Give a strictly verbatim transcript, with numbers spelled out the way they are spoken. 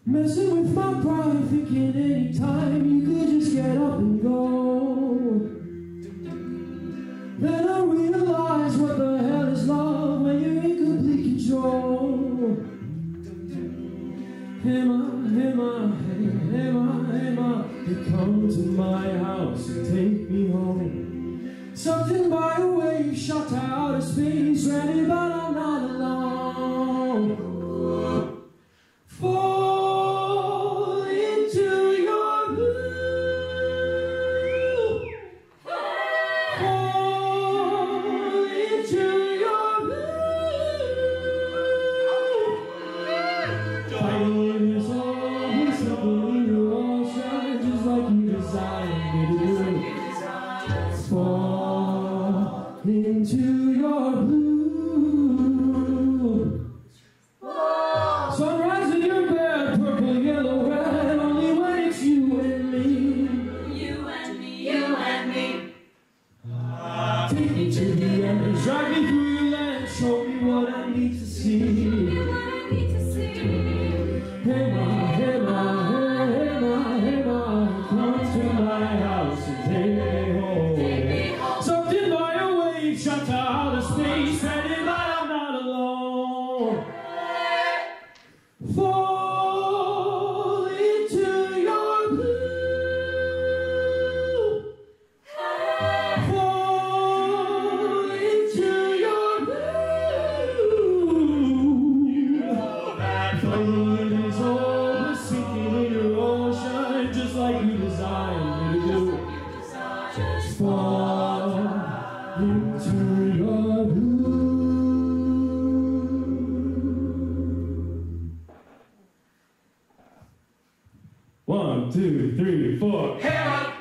Messing with my pride, thinking anytime you could just get up and go. Then I realize what the hell is love when you're in complete control. Am I, am I, am I, am I, you come to my house and take me home. Something by a wave shot to outer space, ready but I'm not alone. Fall into your blue. Fall into your blue. Fighting is always something in your ocean, just like you designed me to do. Fall into your blue. Sunrise in your bed, purple, yellow, red, only when it's you and me. You and me, you and me. Take me to the end, drag me through your land, show me what I need to see. What I need to see. Hey ma, hey ma, hey, hey ma, hey ma, come to my house and take me home. Take me home. Something by a wave shot to outer space, ready but I'm not alone. Fall into your blue. Fall into your blue. Fighting is over, sinking in your ocean, just like you designed me to do. Just fall into your blue. One, two, three, four. Hair up.